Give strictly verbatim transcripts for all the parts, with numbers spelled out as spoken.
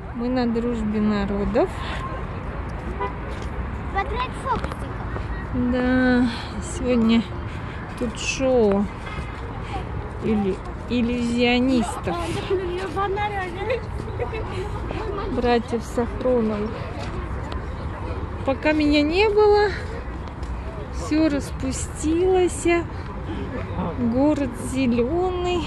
Мы на дружбе народов. Смотреть фокусников. Да, сегодня тут шоу или иллюзионистов. Братьев Сафроновых. Пока меня не было, все распустилось. Город зеленый.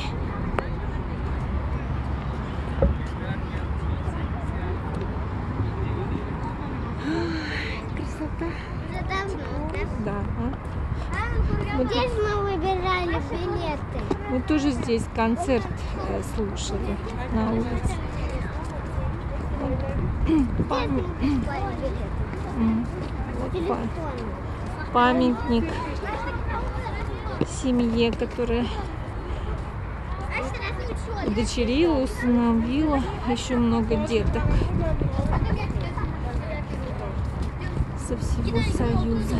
Красота. Да. Мы здесь мы выбирали билеты. Мы тоже здесь концерт э, слушали на улице. Пам... вот па... Памятник семье, которая удочерила, усыновила еще много деток со всего Союза.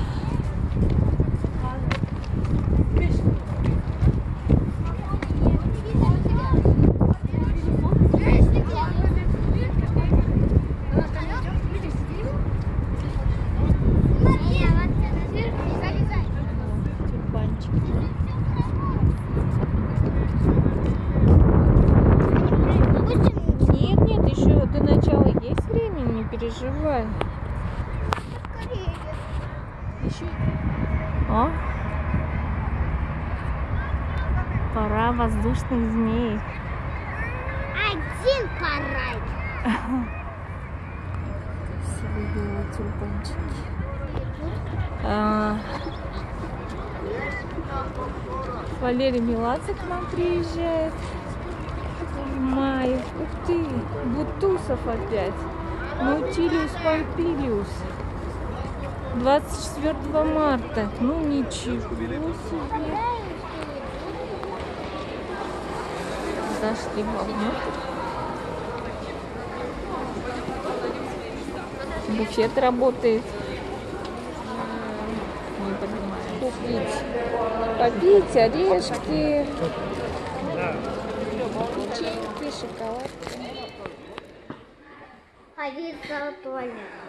Нет, нет, еще до начала есть время, не переживай. Еще. О, пора воздушных змей. Один парад. Красивые тюльпанчики. А, Валерий Меладзе к нам приезжает в мае. Ух ты, Бутусов опять. Наутилиус Помпилиус. двадцать четвёртого марта. Ну ничего себе. Зашли вовнутрь. Буфет работает. Не понимаю. Купить. Попить орешки. Печеньки, шоколадки. Один золотой.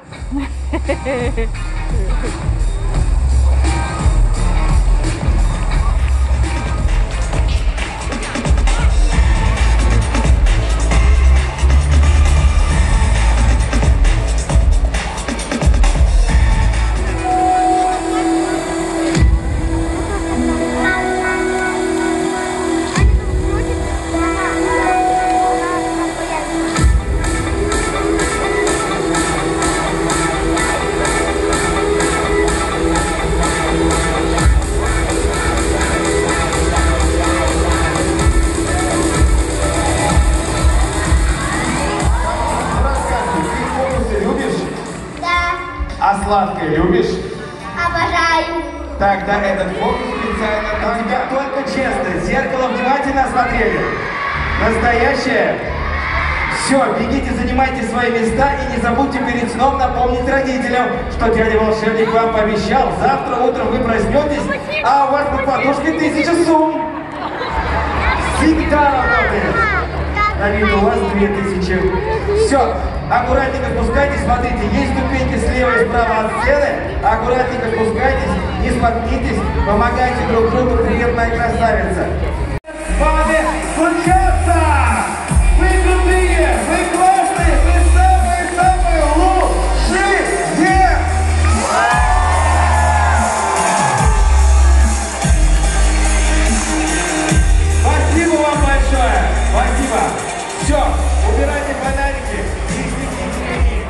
А сладкое любишь? Обожаю. Тогда этот фокус специально для тебя. Только честно, зеркало внимательно осмотрели. Настоящее? Все, бегите, занимайте свои места и не забудьте перед сном напомнить родителям, что дядя волшебник вам пообещал. Завтра утром вы проснетесь, а у вас под подушкой тысяча сумм. Всегда работает. На вид у вас две тысячи. Все, аккуратненько спускайтесь, смотрите, есть ступеньки слева и справа от сцены. Аккуратненько спускайтесь, не споткнитесь, помогайте друг другу, приятная красавица. С вами случаться! Вы крутые, вы классные, вы самые-самые лучшие! Спасибо вам большое! Спасибо! Все, убирайте фонарики и следите.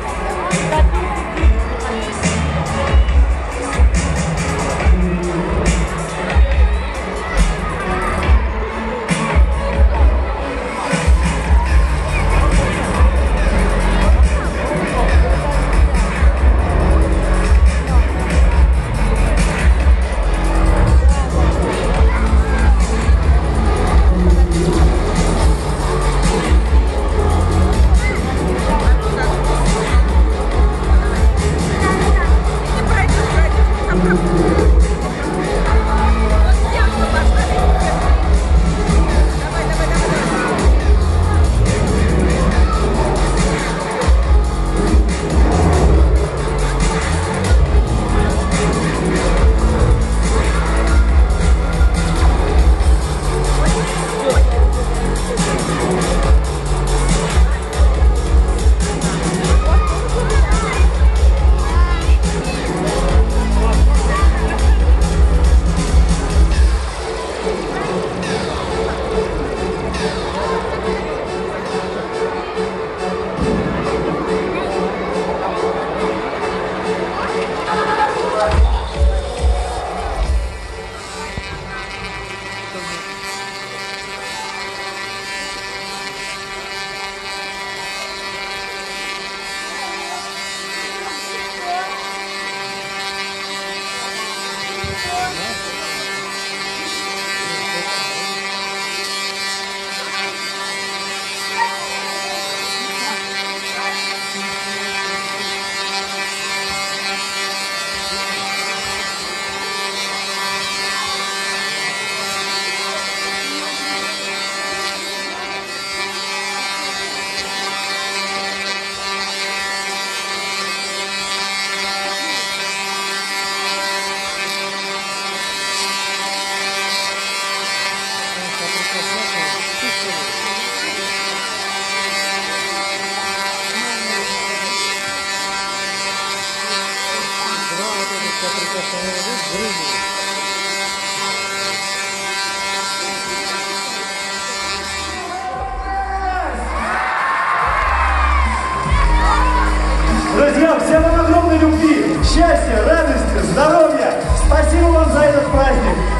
Друзья, всем вам огромной любви, счастья, радости, здоровья. Спасибо вам за этот праздник.